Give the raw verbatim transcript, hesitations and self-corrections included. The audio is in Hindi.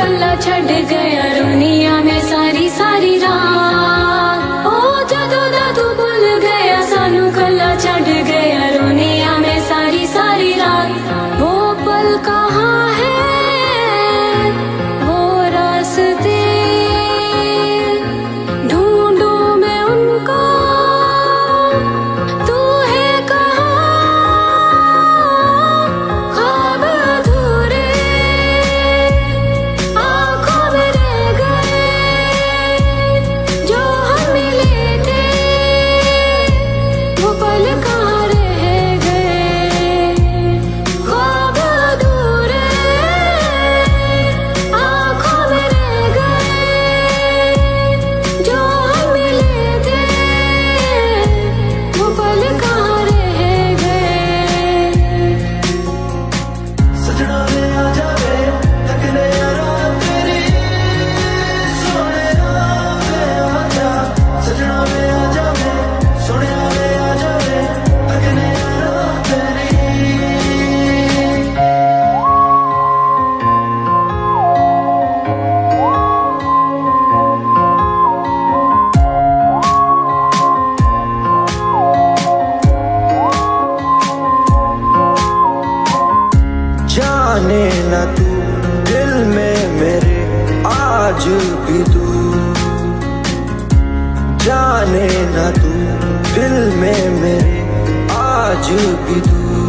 कल्ला छड़ गया दुनिया में सारी सारी रात। ओ जदों दा तू भुल गया सानू कल्ला छड़ गया दुनिया में सारी सारी रात। वो पल कहाँ है वो रास्ते ढूंढूं मैं उनको, तू है कहाँ ख्वाब अधूरे आँखों में रह गए जो हम मिले थे वो पल कहाँ रह गए। ख्वाब अधूरे आँखों में रह गए जो हम मिले थे वो पल कहाँ रह गए। सजना वे आ जावे तकले यारा तेरी सोने वे आ जा। सजना वे आ जावे सोने वे आ जावे तकले यारा तेरी। जाने ना तू दिल में मेरे आज भी तू, जाने ना तू दिल में मेरे आज भी तू।